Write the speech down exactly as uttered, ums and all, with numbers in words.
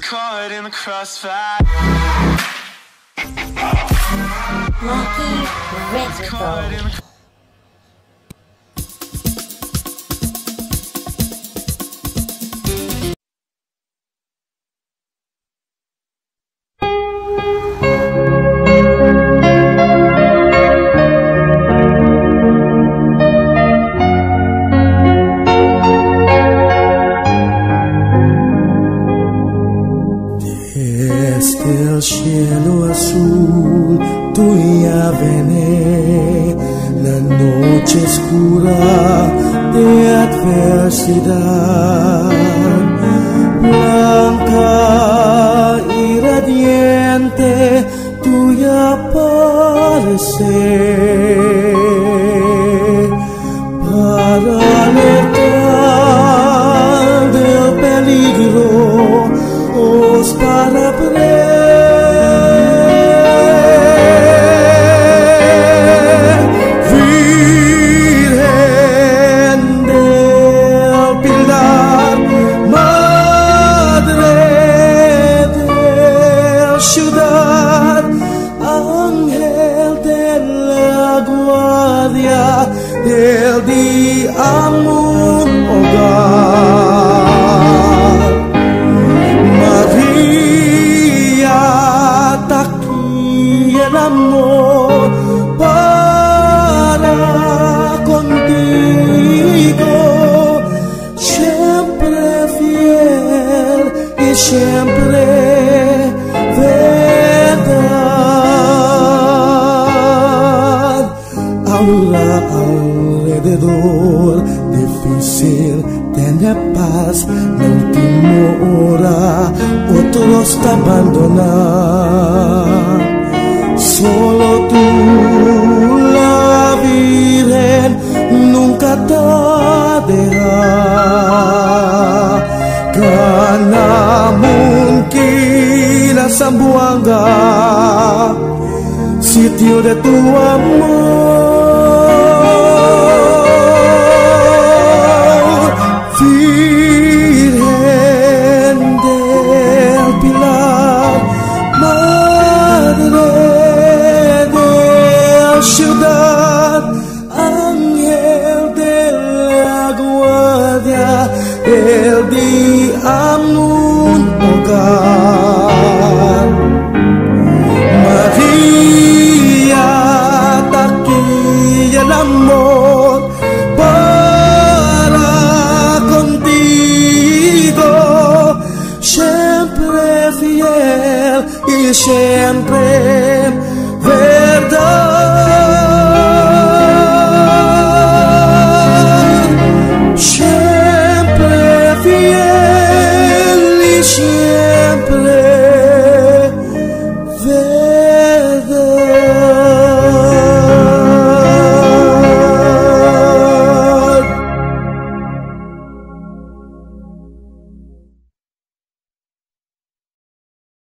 caught in the crossfire. Lucky Rhythmical. Desde el cielo azul tú ya vienes, la noche oscura de adversidad, blanca y radiante tú ya apareces para alertar del peligro, os para Virgen del Pilar, Madre de la ciudad, Ángel de la guardia del día un hogar. María, aquí el amor para contigo, siempre fiel y siempre verdad. Ahora alrededor difícil tener paz, la última hora otros te abandonan. Solo tú, la Virgen, nunca te dejará. Karena mungkin Zamboanga, sitio de tu amor. Virgen del Pilar, Madre de la ciudad, Ángel de la guardia, el día un hogar. María, aquí el amor para contigo, siempre fiel y siempre verdad.